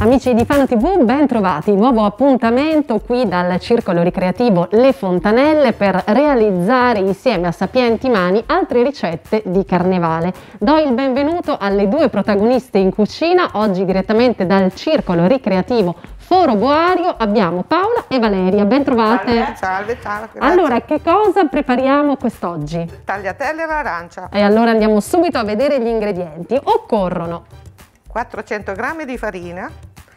Amici di Fano TV, ben trovati, nuovo appuntamento qui dal Circolo Ricreativo Le Fontanelle per realizzare insieme a sapienti mani altre ricette di carnevale. Do il benvenuto alle due protagoniste in cucina, oggi direttamente dal Circolo Ricreativo Foro Boario abbiamo Paola e Valeria, ben trovate. Salve, ciao. Allora, che cosa prepariamo quest'oggi? Tagliatelle all'arancia. E allora andiamo subito a vedere gli ingredienti. Occorrono 400 g di farina,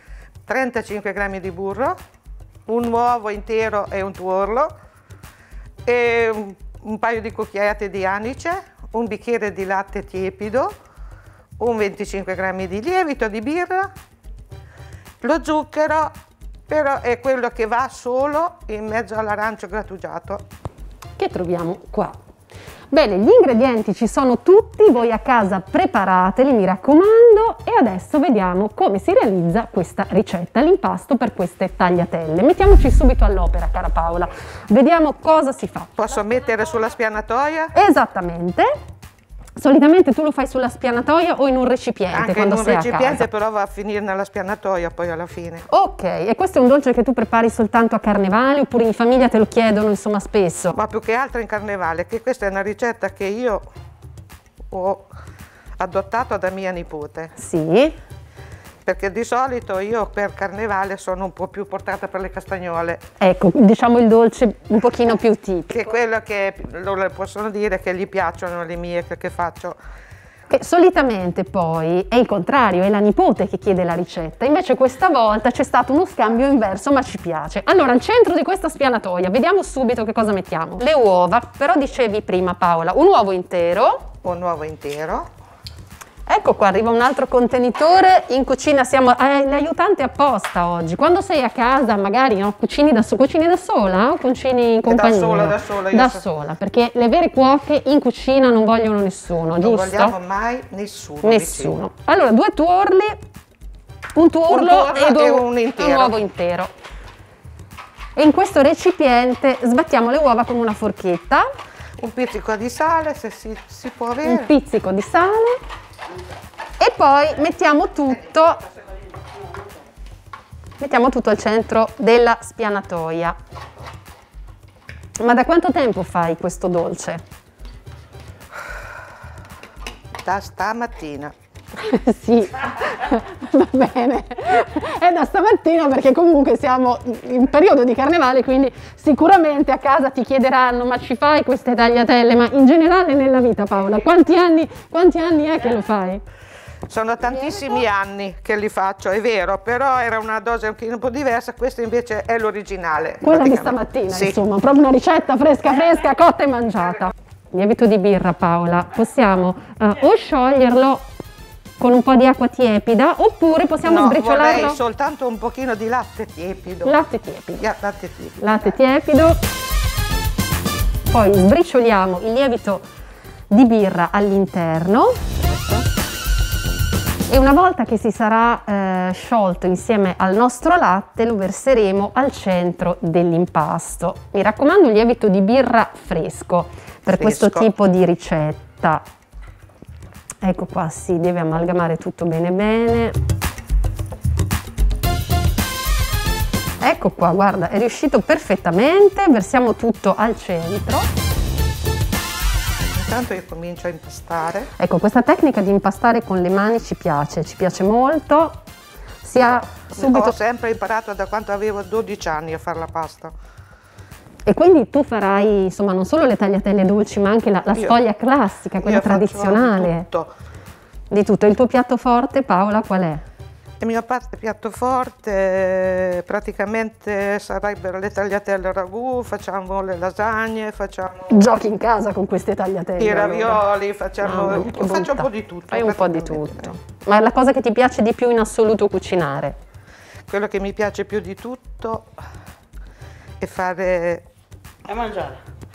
35 g di burro, un uovo intero e un tuorlo, e un paio di cucchiaiate di anice, un bicchiere di latte tiepido, un 25 g di lievito di birra. Lo zucchero però è quello che va solo in mezzo all'arancio grattugiato. Che troviamo qua. Bene, gli ingredienti ci sono tutti, voi a casa preparateli, mi raccomando, e adesso vediamo come si realizza questa ricetta, l'impasto per queste tagliatelle. Mettiamoci subito all'opera, cara Paola, vediamo cosa si fa. Posso mettere sulla spianatoia? Esattamente. Solitamente tu lo fai sulla spianatoia o in un recipiente? Anche quando in un sei a recipiente, casa? però va a finire nella spianatoia poi alla fine. Ok, e questo è un dolce che tu prepari soltanto a carnevale oppure in famiglia te lo chiedono insomma spesso? Ma più che altro in carnevale, che questa è una ricetta che io ho adottato da mia nipote. Sì. Perché di solito io per carnevale sono un po' più portata per le castagnole. Ecco, diciamo il dolce un pochino più tipico. Che è quello che loro possono dire che gli piacciono le mie che faccio. E solitamente poi è il contrario, è la nipote che chiede la ricetta, invece questa volta c'è stato uno scambio inverso, ma ci piace. Allora, al centro di questa spianatoia, vediamo subito che cosa mettiamo. Le uova, però dicevi prima Paola, un uovo intero. Un uovo intero. Ecco qua, arriva un altro contenitore, in cucina siamo l'aiutante apposta oggi. Quando sei a casa magari no, cucini da sola o cucini in compagnia? Da sola. Da sola, perché le vere cuoche in cucina non vogliono nessuno, giusto? Non vogliamo mai nessuno. Nessuno. Allora, due tuorli, un tuorlo e un uovo intero. E in questo recipiente sbattiamo le uova con una forchetta. Un pizzico di sale, se si può avere. Un pizzico di sale. E poi mettiamo tutto al centro della spianatoia. Ma da quanto tempo fai questo dolce? Da stamattina. Sì, va bene, è da stamattina perché comunque siamo in periodo di carnevale, quindi sicuramente a casa ti chiederanno ma ci fai queste tagliatelle, ma in generale nella vita Paola, quanti anni è che lo fai? Sono tantissimi anni che li faccio, è vero, però era una dose un po' diversa, questa invece è l'originale. Quella di stamattina, sì. Insomma, proprio una ricetta fresca, cotta e mangiata. Lievito di birra Paola, possiamo o scioglierlo con un po' di acqua tiepida oppure possiamo sbriciolarlo? Vorrei soltanto un pochino di latte tiepido. Latte tiepido. Latte tiepido. Latte tiepido. Poi sbricioliamo il lievito di birra all'interno. E una volta che si sarà sciolto insieme al nostro latte lo verseremo al centro dell'impasto. Mi raccomando, lievito di birra fresco per questo tipo di ricetta. Ecco qua, si deve amalgamare tutto bene bene. Ecco qua, guarda, è riuscito perfettamente, versiamo tutto al centro. Intanto io comincio a impastare. Ecco, questa tecnica di impastare con le mani ci piace molto. Ho sempre imparato da quando avevo 12 anni a fare la pasta. E quindi tu farai, insomma, non solo le tagliatelle dolci, ma anche la sfoglia classica, quella tradizionale. Di tutto. Di tutto. Il tuo piatto forte, Paola, qual è? Il mio piatto forte praticamente sarebbero le tagliatelle al ragù, facciamo le lasagne, facciamo... Giochi in casa con queste tagliatelle? I ravioli, faccio un po' di tutto. Fai un po' di tutto. Ma è la cosa che ti piace di più in assoluto cucinare? Quello che mi piace più di tutto è fare... E mangiare.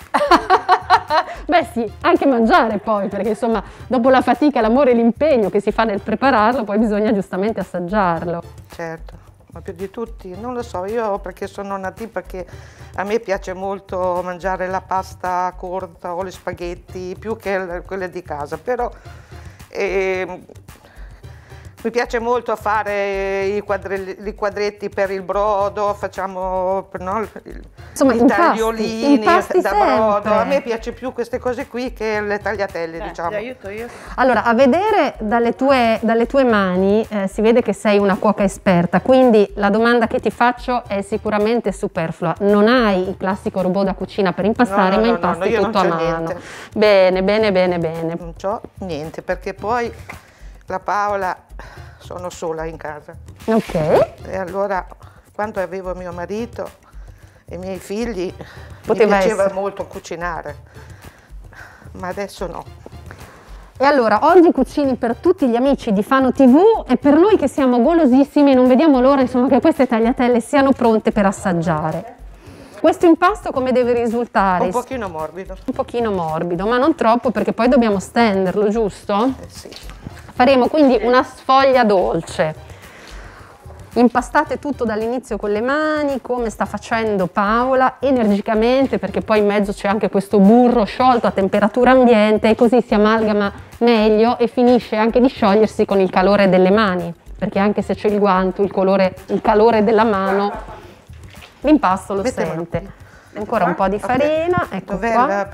Beh sì, anche mangiare poi, perché insomma dopo la fatica, l'amore e l'impegno che si fa nel prepararlo, poi bisogna giustamente assaggiarlo. Certo, ma più di tutti, non lo so, io perché sono una tipa che a me piace molto mangiare la pasta corta o gli spaghetti, più che quelle di casa, però Mi piace molto fare i quadretti per il brodo, facciamo no, insomma, i tagliolini impasti da sempre. brodo. A me piace più queste cose qui che le tagliatelle, diciamo. Ti aiuto io? Allora, a vedere dalle tue mani si vede che sei una cuoca esperta, quindi la domanda che ti faccio è sicuramente superflua. Non hai il classico robot da cucina per impastare, ma impasti io tutto a non c'ho mano. niente. Bene, bene, bene, bene. Non c'ho niente, perché poi la Paola sono sola in casa. Ok. E allora, quando avevo mio marito e i miei figli, Poteva mi piaceva essere. molto cucinare, ma adesso no. E allora, oggi cucini per tutti gli amici di Fano TV e per noi che siamo golosissimi e non vediamo l'ora, insomma, che queste tagliatelle siano pronte per assaggiare. Questo impasto come deve risultare? Un pochino morbido. Un pochino morbido, ma non troppo perché poi dobbiamo stenderlo, giusto? Sì. Faremo quindi una sfoglia dolce. Impastate tutto dall'inizio con le mani, come sta facendo Paola, energicamente, perché poi in mezzo c'è anche questo burro sciolto a temperatura ambiente e così si amalgama meglio e finisce anche di sciogliersi con il calore delle mani, perché anche se c'è il guanto, il calore della mano, l'impasto lo sente. Ancora un po' di farina, ecco qua.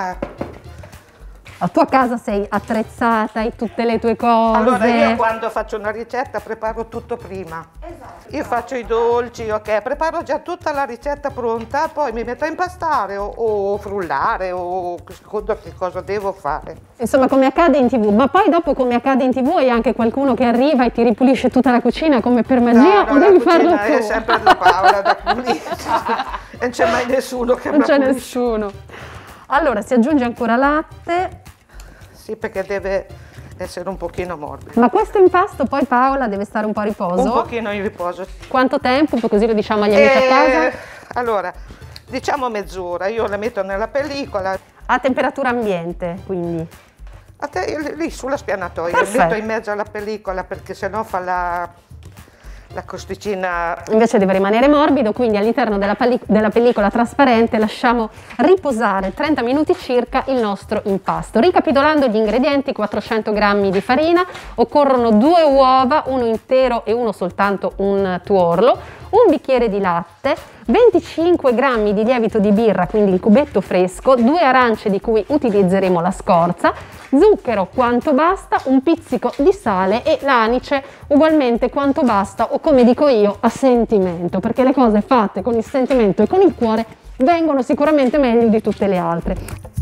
La tua casa sei attrezzata, hai tutte le tue cose. Allora io quando faccio una ricetta preparo tutto prima. Esatto. Io faccio i dolci, ok, preparo già tutta la ricetta pronta, poi mi metto a impastare o frullare o secondo che cosa devo fare. Insomma, come accade in TV, ma poi dopo come accade in TV hai anche qualcuno che arriva e ti ripulisce tutta la cucina come per magia, No, o devi farlo tu? è sempre la Paola da pulire. E non c'è mai nessuno che Non me c'è la pulisce. nessuno. Allora, si aggiunge ancora latte. Sì, perché deve essere un pochino morbido. Ma questo impasto poi, Paola, deve stare un po' a riposo? Un pochino in riposo. Quanto tempo? Così lo diciamo agli amici a casa. Allora, diciamo mezz'ora, io la metto nella pellicola. A temperatura ambiente, quindi. Lì sulla spianatoia, Perfetto. metto in mezzo alla pellicola perché sennò fa la costicina. Invece deve rimanere morbido, quindi all'interno della pellicola trasparente lasciamo riposare 30 minuti circa il nostro impasto. Ricapitolando gli ingredienti: 400 g di farina, occorrono 2 uova, uno intero e uno soltanto un tuorlo, un bicchiere di latte, 25 g di lievito di birra, quindi il cubetto fresco, 2 arance di cui utilizzeremo la scorza, zucchero quanto basta, un pizzico di sale e l'anice ugualmente quanto basta, o come dico io, a sentimento, perché le cose fatte con il sentimento e con il cuore vengono sicuramente meglio di tutte le altre.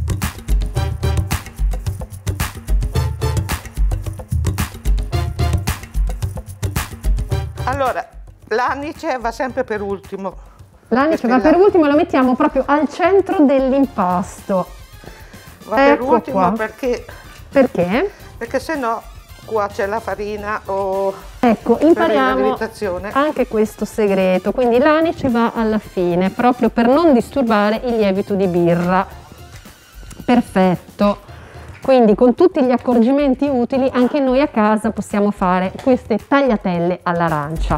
Allora, l'anice va sempre per ultimo. L'anice va per ultimo e lo mettiamo proprio al centro dell'impasto. Va per Ecco ultimo qua. perché se no cuoce la farina o ecco, per impariamo lievitazione. anche questo segreto, quindi l'anice va alla fine proprio per non disturbare il lievito di birra. Perfetto, quindi con tutti gli accorgimenti utili anche noi a casa possiamo fare queste tagliatelle all'arancia.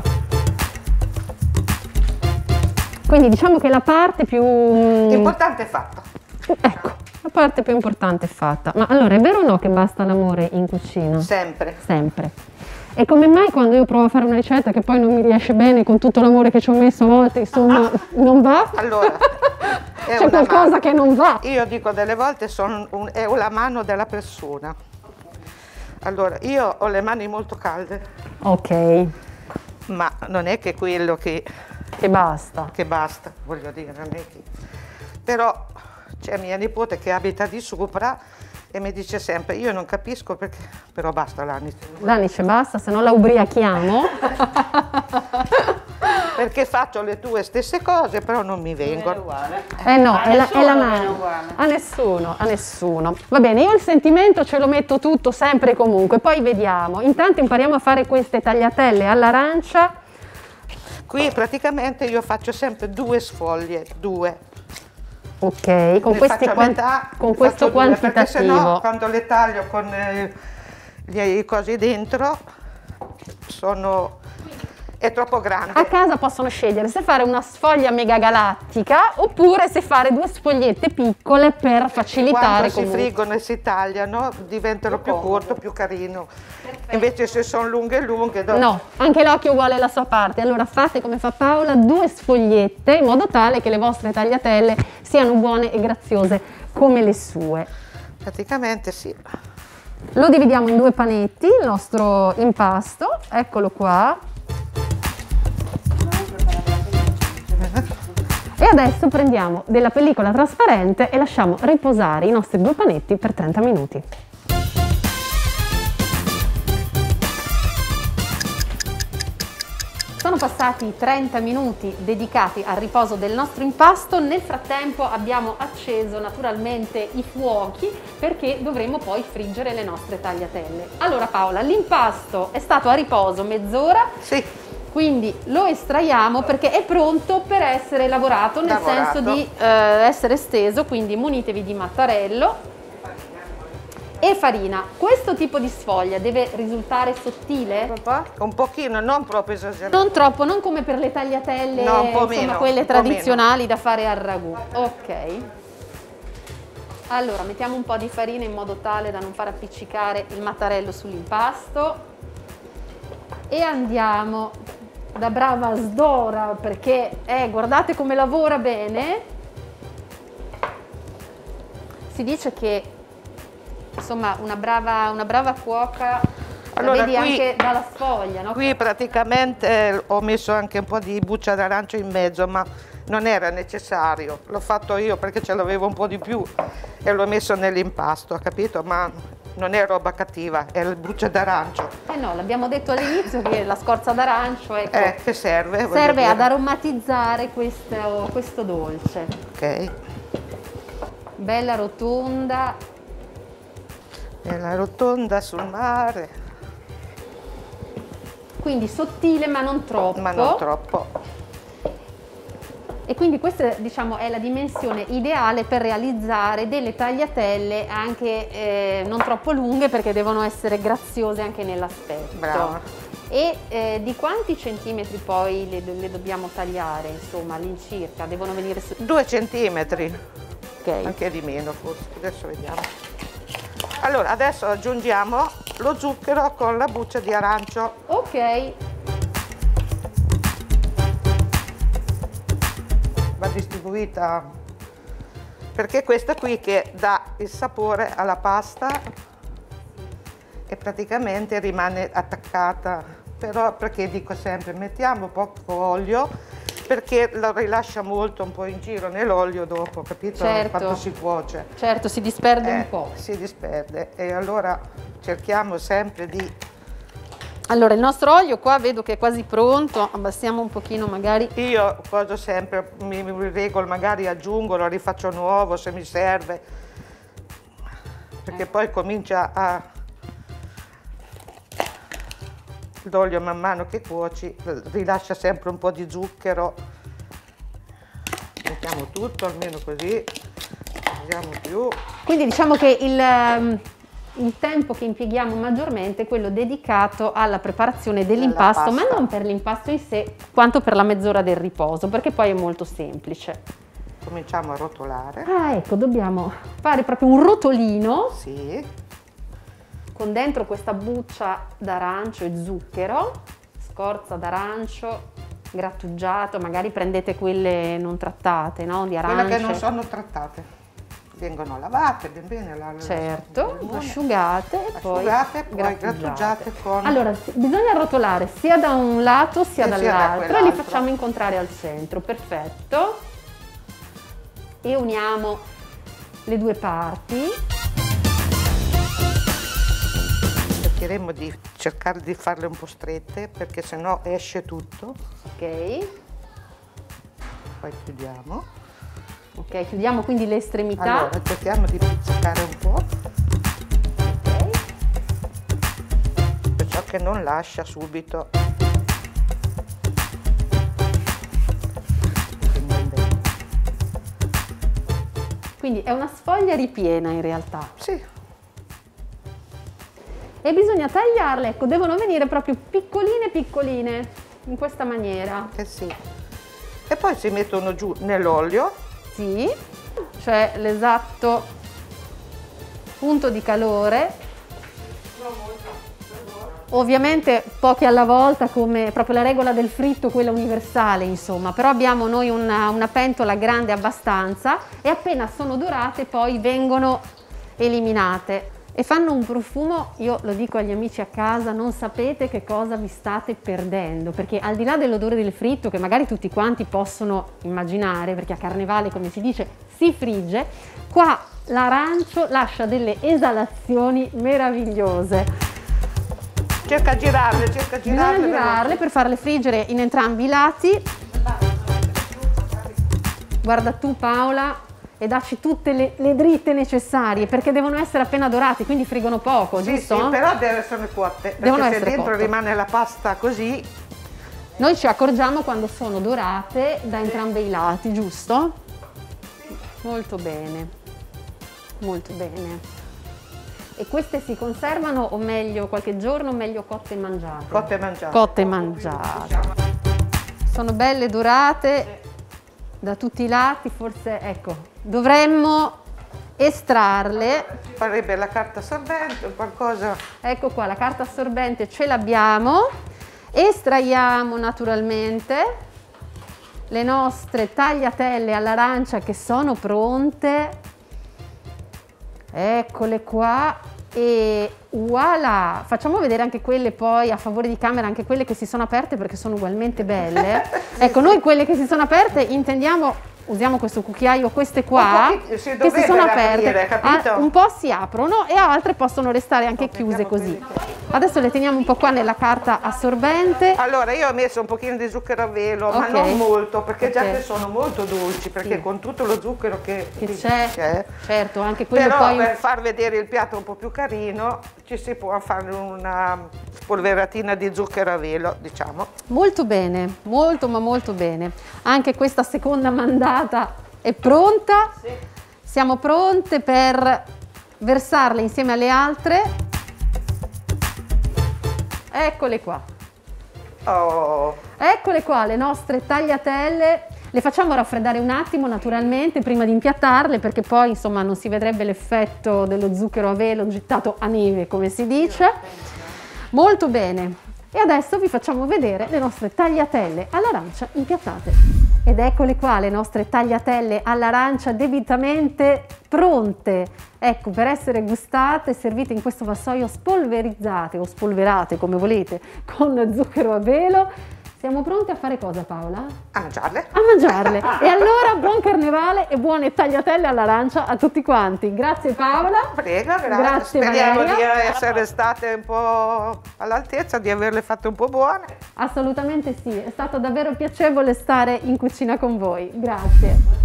Quindi diciamo che la parte più L'importante è fatta. ecco, la parte più importante è fatta. Ma allora è vero o no che basta l'amore in cucina? Sempre. Sempre. E come mai quando io provo a fare una ricetta che poi non mi riesce bene con tutto l'amore che ci ho messo a volte, insomma, non va? Allora, c'è qualcosa che non va. Io dico delle volte è la mano della persona. Allora, io ho le mani molto calde, Ok, ma non è che quello che basta. basta, voglio dire, non è che... Però c'è mia nipote che abita di sopra e mi dice sempre, io non capisco perché, però basta l'anice. L'anice basta, se no la ubriachiamo. Perché faccio le tue stesse cose, però non mi È vengono. uguale. No, è la nessuno mano. è uguale. A nessuno. Va bene, io il sentimento ce lo metto tutto sempre e comunque, poi vediamo. Intanto impariamo a fare queste tagliatelle all'arancia. Qui praticamente io faccio sempre 2 sfoglie, 2. Ok, con, Le questi faccio a metà, con le questo faccio 2, perché quantitativo. sennò quando le taglio con i cosi dentro è troppo grande. A casa possono scegliere se fare una sfoglia mega galattica oppure se fare 2 sfogliette piccole per facilitare. Quando si friggono e si tagliano diventano più corto, più carino. Perfetto. Invece se sono lunghe no, anche l'occhio vuole la sua parte. Allora fate come fa Paola, 2 sfogliette in modo tale che le vostre tagliatelle siano buone e graziose come le sue. Praticamente sì. Lo dividiamo in 2 panetti, il nostro impasto, eccolo qua. E adesso prendiamo della pellicola trasparente e lasciamo riposare i nostri 2 panetti per 30 minuti. Sono passati 30 minuti dedicati al riposo del nostro impasto. Nel frattempo abbiamo acceso naturalmente i fuochi perché dovremo poi friggere le nostre tagliatelle. Allora Paola, l'impasto è stato a riposo mezz'ora. Sì. Quindi lo estraiamo perché è pronto per essere lavorato, nel senso di essere steso, quindi munitevi di mattarello e farina. Questo tipo di sfoglia deve risultare sottile? Un pochino, non proprio esagerato. Non troppo, non come per le tagliatelle, no, un po' insomma, meno, quelle tradizionali da fare al ragù. Ok. Allora, mettiamo un po' di farina in modo tale da non far appiccicare il mattarello sull'impasto e andiamo da brava Sdora perché guardate come lavora bene. Si dice che insomma una brava cuoca allora, la vedi qui, anche dalla sfoglia, no? Qui praticamente ho messo anche un po' di buccia d'arancio in mezzo, ma non era necessario. L'ho fatto io perché ce l'avevo un po' di più e l'ho messo nell'impasto, capito? Ma non è roba cattiva, è il buccia d'arancio. No, l'abbiamo detto all'inizio che la scorza d'arancio che serve? Serve ad aromatizzare questo dolce. Ok. Bella rotonda. Bella rotonda sul mare. Quindi sottile ma non troppo. Ma non troppo. E quindi questa, diciamo, è la dimensione ideale per realizzare delle tagliatelle anche non troppo lunghe perché devono essere graziose anche nell'aspetto. Brava. E di quanti centimetri poi le dobbiamo tagliare, insomma, all'incirca? Devono venire su 2 centimetri. Ok. Anche di meno forse, adesso vediamo. Allora, adesso aggiungiamo lo zucchero con la buccia di arancio. Ok. Va distribuita perché questa qui che dà il sapore alla pasta e praticamente rimane attaccata, però perché dico sempre mettiamo poco olio perché lo rilascia molto un po' in giro nell'olio dopo, capito? Certo. Quando si cuoce. Certo, si disperde un po'. Si disperde e allora cerchiamo sempre di... Allora, il nostro olio qua vedo che è quasi pronto, abbassiamo un pochino magari. Io faccio sempre, mi regolo, magari aggiungo, lo rifaccio nuovo se mi serve, perché poi comincia a... L'olio man mano che cuoci rilascia sempre un po' di zucchero. Mettiamo tutto, almeno così, non usiamo più. Quindi diciamo che il tempo che impieghiamo maggiormente è quello dedicato alla preparazione dell'impasto, ma non per l'impasto in sé, quanto per la mezz'ora del riposo, perché poi è molto semplice. Cominciamo a rotolare. Ah, ecco, dobbiamo fare proprio un rotolino. Sì. Con dentro questa buccia d'arancio e zucchero, scorza d'arancio, grattugiato, magari prendete quelle non trattate, no? Di arance. Quelle che non sono trattate. Vengono lavate ben bene. Certo, asciugate e poi grattugiate con... Allora, bisogna rotolare sia da un lato sia dall'altro e li facciamo incontrare al centro, perfetto. E uniamo le 2 parti. Cercheremo di cercare di farle un po' strette perché sennò esce tutto. Ok. Poi chiudiamo. Ok, chiudiamo quindi le estremità. Allora, cerchiamo di pizzicare un po'. Ok. Perciò che non lascia subito. Quindi è una sfoglia ripiena in realtà. Sì. E bisogna tagliarle, ecco, devono venire proprio piccoline piccoline. in questa maniera. Eh sì. E poi si mettono giù nell'olio. Sì, cioè l'esatto punto di calore. Ovviamente pochi alla volta, come proprio la regola del fritto, quella universale, insomma, però abbiamo noi una pentola grande abbastanza e appena sono dorate poi vengono eliminate e fanno un profumo, io lo dico agli amici a casa, non sapete che cosa vi state perdendo, perché al di là dell'odore del fritto che magari tutti quanti possono immaginare, perché a Carnevale, come si dice, si frigge, qua l'arancio lascia delle esalazioni meravigliose. Cerca di girarle, Bisogna girarle per farle friggere in entrambi i lati. Guarda tu Paola e dacci tutte le dritte necessarie perché devono essere appena dorate, quindi friggono poco, sì, giusto? Sì, però devono essere cotte, devono perché essere se dentro cotte. rimane la pasta così. Noi ci accorgiamo quando sono dorate da entrambi i lati, giusto? Molto bene, molto bene. E queste si conservano o meglio qualche giorno o meglio cotte e mangiate? Cotte e mangiate. Cotte e mangiate. Sono belle dorate da tutti i lati, forse ecco, dovremmo estrarle. Farebbe la carta assorbente o qualcosa. Ecco qua, la carta assorbente ce l'abbiamo. Estraiamo naturalmente le nostre tagliatelle all'arancia che sono pronte. Eccole qua e voilà! Facciamo vedere anche quelle poi a favore di camera, anche quelle che si sono aperte perché sono ugualmente belle. Ecco, noi quelle che si sono aperte intendiamo, usiamo questo cucchiaio, queste qua che si sono aperte, un po' si aprono e altre possono restare anche chiuse così. Adesso le teniamo un po' qua nella carta assorbente. Allora io ho messo un pochino di zucchero a velo, ma non molto, perché già che sono molto dolci, perché con tutto lo zucchero che c'è, certo, anche quello però poi... per far vedere il piatto un po' più carino ci si può fare una spolveratina di zucchero a velo, diciamo. Molto bene, molto ma molto bene. Anche questa seconda mandata è pronta. Sì. Siamo pronte per versarle insieme alle altre. Eccole qua. Oh. Eccole qua le nostre tagliatelle. Le facciamo raffreddare un attimo naturalmente prima di impiattarle perché poi insomma non si vedrebbe l'effetto dello zucchero a velo gettato a neve, come si dice. Molto bene. E adesso vi facciamo vedere le nostre tagliatelle all'arancia impiattate. Ed eccole qua le nostre tagliatelle all'arancia debitamente pronte. Ecco, per essere gustate, servite in questo vassoio spolverizzate o spolverate come volete con zucchero a velo. Siamo pronti a fare cosa, Paola? A mangiarle. A mangiarle. E allora buon carnevale e buone tagliatelle all'arancia a tutti quanti. Grazie Paola. Prego, grazie. Speriamo Valeria. di essere state un po' all'altezza, di averle fatte un po' buone. Assolutamente sì, è stato davvero piacevole stare in cucina con voi. Grazie.